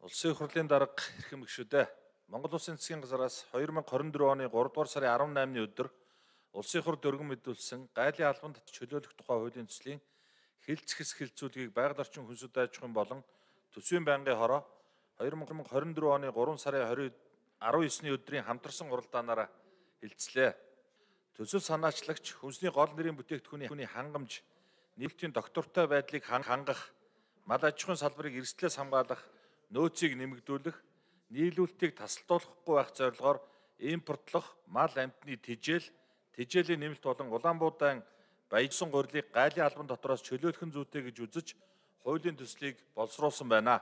Улсын их хурлын дарга эрхэм гишүүдээ Монгол Улсын засгийн газараас 2024 оны 3 дугаар сарын 18-ны өдөр улсын хурд өргөн мэдүүлсэн гайлын албан татвар чөлөөлөх тухай хуулийн төслийн хэлцэхэс хэлцүүлгийг байгаль орчин хүнсүүд аж ахуйн болон төсвийн байнгын хороо 2024 оны 3 сарын 19-ний өдрийн хамтарсан уралдаанаараа хэлцлээ. Төсөл санаачлагч хүнсний гол нэрийн бүтээгдэхүүний хангамж, нийтийн доктортой байдлыг хангах, мал аж ахуйн салбарыг эрсдлээс хамгаалах, нөөцийг нэмэгдүүлэх, нийлүүлэлтийг тасалдуулахгүй байх зорилгоор импортлох мал амьтны тэжээлийн нэмэлт болон Улаанбуудайн баяжсан гурилыг гайлын албан дотроос чөлөөлөхөн зүйтэй гэж үзэж хуулийн төслийг боловсруулсан байна.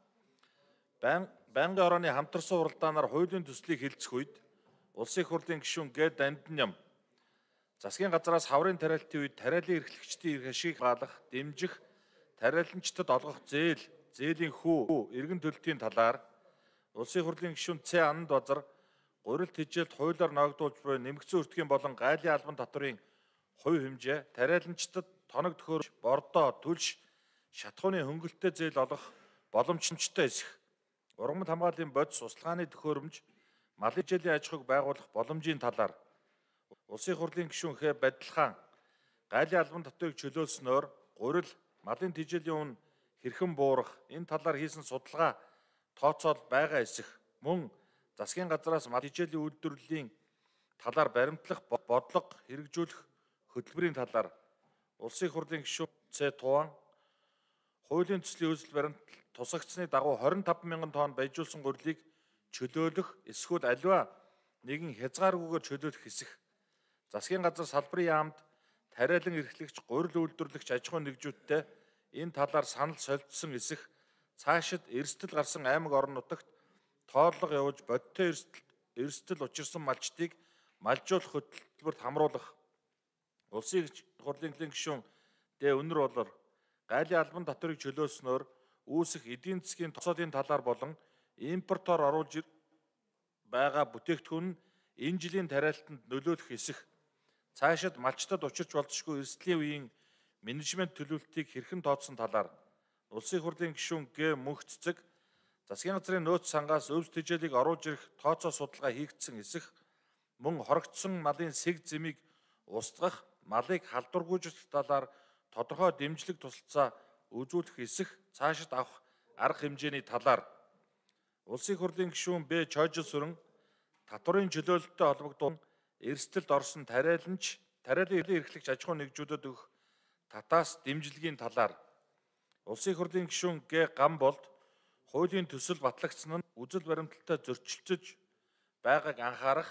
Байнгын хорооны хамтарсан уралдаанаар хуулийн төслийг хэлцэх үед улсын их хурлын гишүүн Г. Дандиням засгийн газараас хаврын тариалтын үед тариалан эрхлэгчдийн эрх ашиг хаалах, дэмжих, тариаланчдад олгох зээлийн хүү, эргэн төлөлтийн талаар улсын их хурлын гишүүн Ц. Ананд Базар гурил тэжээлт хуулиар ногдуулж буй нэмэгдсэн өртгийн болон гайлын албан татврын хувь хэмжээ, тариаланчдад тоног төхөөрөмж, бордоо, түлш, шатхууны хөнгөлөлттэй зээл олох боломжтой эсэх, ургамал хамгааллын бодис, услахааны төхөөрөмж, малын хичээлийн аж ахуйг байгуулах боломжийн талаар улсын их хурлын гишүүн Х. Бадилхан гайлын албан татврыг чөлөөлснөөр гурил, малын тэжээлийн үн хэрхэн буурах, энэ талаар хийсэн судалгаа тооцоол байгаа эсэх, мөн засгийн газараас мал хичээлийн үйлдвэрлэлийн талаар баримтлах, бодлого хэрэгжүүлэх хөтөлбөрийн талаар улсын их хурлын гишүүн Ц. Туван хуулийн төслийн үзэл баримтал тусагдсны дагуу 25 мянган тонн баяжуулсан гурилыг чөлөөлөх, эсвэл аливаа нэгэн хязгааргүйгээр чөлөөлөх эсэх, засгийн газар салбарын яамд тариалан эрхлэгч, гурил үйлдвэрлэгч аж ахуйн нэгжүүдтэй энэ талаар санал солилцсон эсэх, цаашид эрсдэл гарсан аймаг орон нутагт тооллого явуулж бодиттой эрсдэл учирсан малчдыг малжуулах хөтөлбөрт хамруулах. Улсын их хурлын гишүүн Д. Өнөр болор гайлын албан татврыг чөлөөснөөр үүсэх эдийн засгийн тооцоолын талаар болон импортоор оруулж байгаа бүтээгдэхүүн нь энэ жилийн тариалтанд нөлөөлөх эсэх, цаашид малчдад учирч болзошгүй эрсдлийн үеийн менежмент төлөвлөлтийг хэрхэн тооцсон талаар улсын их хурлын гишүүн Г. Мөнх Цэцэг засгийн газрын нөөц сангаас өвс тэжээлийг оруулж ирэх тооцоо судалгаа хийгдсэн эсэх, мөн хорогдсон малын сэг зэмийг устгах, малыг халдваргүйжүүлэх талаар тодорхой дэмжлэг тусалцаа үзүүлэх эсэх, цаашид авах арга хэмжээний талаар улсын их хурлын гишүүн Б. Чойжил Сүрэн татврын чөлөөлөлтөд холбогдсон эрсдэлд орсон тариалан эрхлэгч аж ахуйн нэгжүүдэд өгөх татаас дэмжлэгийн талаар улсын их хурлын гишүүн Г. Гамболд хуулийн төсөл батлагдсан нь үзэл баримталтай зөрчилдөж байгааг анхаарах,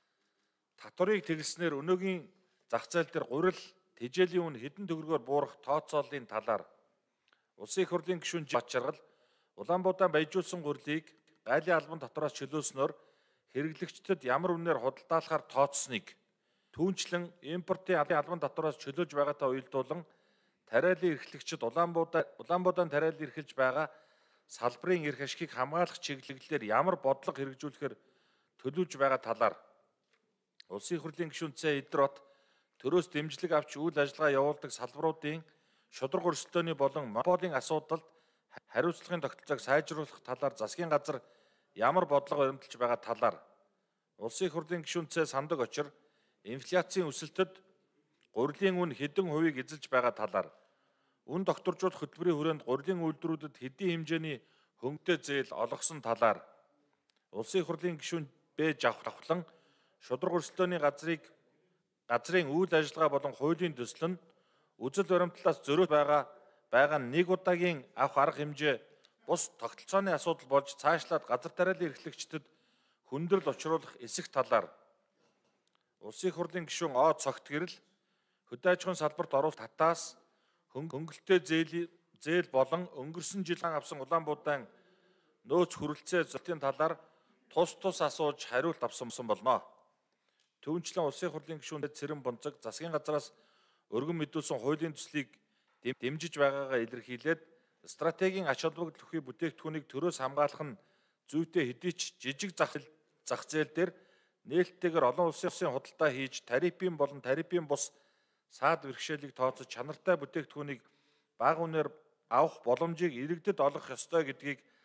татврыг тэглэснээр өнөөгийн зах зээл дээр гурил, тэжээлийн үн хэдэн төгрөгөөр буурах тооцооллын талаар улсын их хурлын гишүүн Ж. Бачаргал Улаанбуудайн баяжуулсан гурилыг гайлын албан татвараас чөлөөснөөр хэрэглэгчдэд ямар үнээр худалдаалахаар тооцсныг, түүнчлэн импортын албан татвараас чөлөөж байгаатай уялдуулан тариалан эрхлэгчид Улаанбуудайн тариалан эрхэлж байгаа салбарын эрх ашигыг хамгаалах чиглэлээр ямар бодлого хэрэгжүүлэхээр төлөвлөж байгаа талаар улсын их хурлын гишүүн Ц. Идрот төрөөс дэмжлэг авч үйл ажиллагаа явуулдаг салбаруудын шударга өрсөлдөөний болон монополийн асуудалд хариуцлагын тогтолцоог сайжруулах талаар засгийн газар ямар бодлого баримталж байгаа талаар улсын их хурлын гишүүн Ц. Сандаг Очир инфляцийн өсөлтөд гурилын үн хэдэн хувийг эзэлж байгаа талаар, үн докторжуулах хөтөлбөрийн хүрээнд гурилын үйлдвэрүүдэд хэдийн хэмжээний хөнгөтэй зээл олгосон талаар улсын их хурлын гишүүн Б. Жавхлан шударга өрсөлдөөний газрын үйл ажиллагаа болон хуулийн төсөл нь үзэл баримтлалаас зөрөөт байгаа нэг удаагийн авах арга хэмжээ бус тогтолцооны асуудал болж цаашлаад газар тариалан эрхлэгчдэд хүндрэл учруулах эсэх талаар улсын их хурлын гишүүн О. Цогт гэрэл хөдөө аж ахуйн салбарт оруулах татаас хөнгөлөлттэй зээл болон өнгөрсөн жил авсан Улаанбуудайн нөөц хүрэлцээ зөрчлийн талаар тус асууж хариулт авсан болно. Түүнчлэн улсын их хурлын гишүүн Цэрэн Бунцаг засгийн газараас өргөн мэдүүлсэн хуулийн төслийг дэмжиж байгаагаа илэрхийлээд стратегийн ач холбогдол бүхий бүтээгдэхүүнийг төрөөс хамгаалах нь зүйтэй хэдий ч жижиг зах зээл дээр нээлттэйгээр олон улсын худалдаа хийж тарифын болон тарифын бус саад бэрхшээлийг тооцож чанартай бүтээгдэхүүнийг бага үнээр авах боломжийг иргэдэд олгох ёстой гэдгийг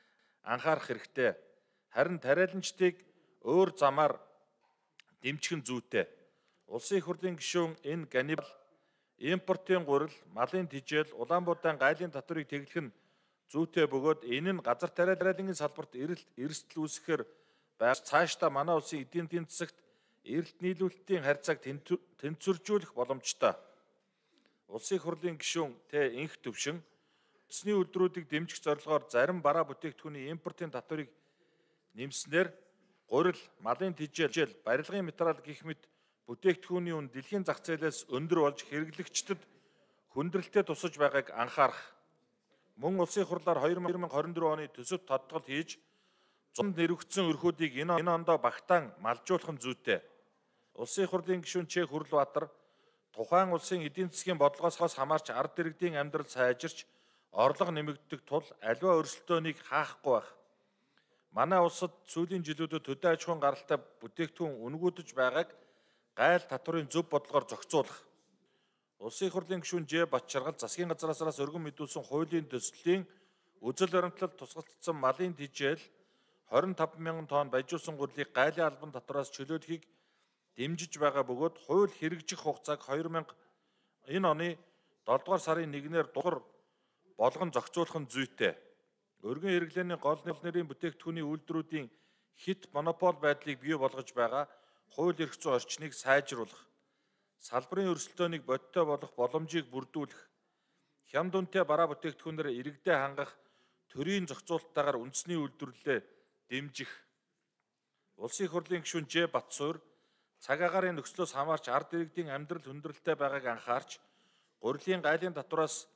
анхаарах хэрэгтэй. Харин тариаланчдыг өөр замаар дэмжих нь зүйтэй. Улсын их хурлын гишүүн энэ ганибал импортын гурил, малын тижэл, Улаанбуудайн гайлын татварыг тэглэх нь зүйтэй бөгөөд энэ нь газар тариалангийн салбарт эрсдэл үүсгэхээр байж цаашдаа манай улсын эдийн засагт эрэлт нийлүүлэлтийн харьцааг тэнцвэржүүлэх боломжтой. Улсын их хурлын гишүүн инх төвшин үндэсний үйлдвэрүүдийг дэмжих зорилгоор зарим бараа бүтээгдэхүүний импортын татварыг нэмснээр гурил, малын тижэл, барилгын материал гэх мэт бүтээгдэхүүний үн дэлхийн зах зээлээс өндөр болж хэрэглэгчдэд хүндрэлтэй тусаж байгааг анхаарах. Мөн улсын их хурлаар 2024 оны төсөвт тодтгол хийж 100 нэрвэгдсэн өрхүүдийг энэ ондоо багтаан малжуулах нь зүйтэй. Улсын их хурлын гишүүн Ч. Хүрлбаатар тухайн улсын эдийн засгийн бодлогоос хамаарч ард иргэдийн амьдрал сайжирч орлого нэмэгддэг тул аливаа өрсөлдөөнийг хаахгүй байх. Манай улсад сүүлийн жилүүдэд хөдөө аж ахуйн гаралтай бүтээгдэхүүн үнгүүдэж байгааг гайл татварын зөв бодлогоор зохицуулах. Улсын их хурлын гишүүн Ж. Батчаргал засгийн газраас өргөн мэдүүлсэн хуулийн төслийн үзэл баримтлалд тусгалтсан малын тижэл 25,000 тонн баяжуулсан гурилыг гайлын албан татвараас чөлөөлөхийг дэмжиж байгаа бөгөөд хууль хэрэгжих хугацааг 2000 энэ оны 7 дугаар сарын 1-ээр дугар болгон зохицуулах нь зүйтэй. Өргөн хэрэглээний гол нэрийн бүтээгдэхүүний үйлдвэрүүдийн хит монопол байдлыг бий болгож байгаа хууль эрх зүйн орчныг сайжруулах, салбарын өрсөлдөөнийг бодиттой болох боломжийг бүрдүүлэх, хямд үнэтэй бараа бүтээгдэхүүнээр иргэдэд хангах төрийн зохицуулалттайгаар үндэсний үйлдвэрлэлээ дэмжих. Улсын их хурлын гишүүн Ж. Батсуур цаг агаарын нөхцлөөс хамаарч ард иргэдийн амьдрал хүндрэлтэй байгааг анхаарч гурилын гайлын татвараас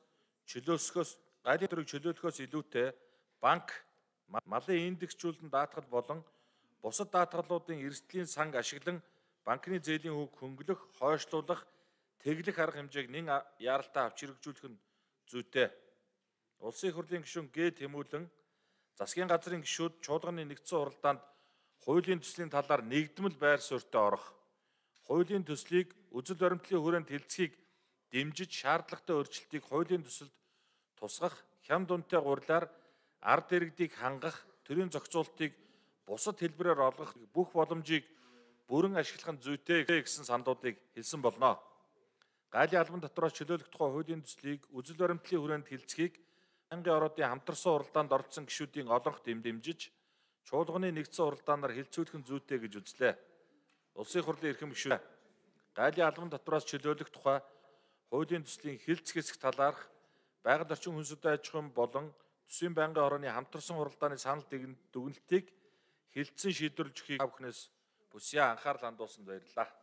чөлөөлөхөөс илүүтэй банк, малын индексжүүлэн даатгал болон бусад даатгалуудын эрсдлийн санг ашиглан банкны зээлийн хүүг хөнгөлөх, хойшлуулах, тэглэх арга хэмжээг нэн яаралтай авч хэрэгжүүлэх нь зүйтэй. Улсын их хурлын гишүүн Г. Тэмүүлэн засгийн газрын гишүүд чуулганы нэгдсэн хуралдаанд хуулийн төслийн талаар нэгдмэл байр суурьтай орох, хуулийн төслийг үзэл баримтлалын хүрээнд хэлцгийг дэмжиж шаардлагатай өөрчлөлтийг хуулийн төсөлд тусгах, хямд үнэтэй гурилаар ард иргэдийг хангах, төрийн зохицуулалтыг бусад хэлбэрээр олгох бүх боломжийг бүрэн ашиглах нь зүйтэй гэсэн сандуудыг хэлсэн болно. Гайлын албан татвараас чөлөөлөх тухай хуулийн төслийг үзэл баримтлалын хүрээнд хэлцгийг байнгын ороодын хамтарсан хуралдаанд оролцсон гишүүдийн олонх дэмжиж чуулганы нэгдсэн хуралдаанаар хэлцүүлэх нь зүйтэй гэж үзлээ. Улсын их хурлын эрхэм гишүүд гайлын албан татвараас чөлөөлөх тухай хуулийн төслийн хэлц хэсэг талаарх байгаль орчин хүнсүдэн аж ахуйн болон төсвийн байнгын хорооны хамтарсан хуралдааны санал дүгнэлтийг хэлтсэн шийдвэрлэж өгөхийг та бүхнээс бүсээ анхаарал хандуулсанд баярлалаа.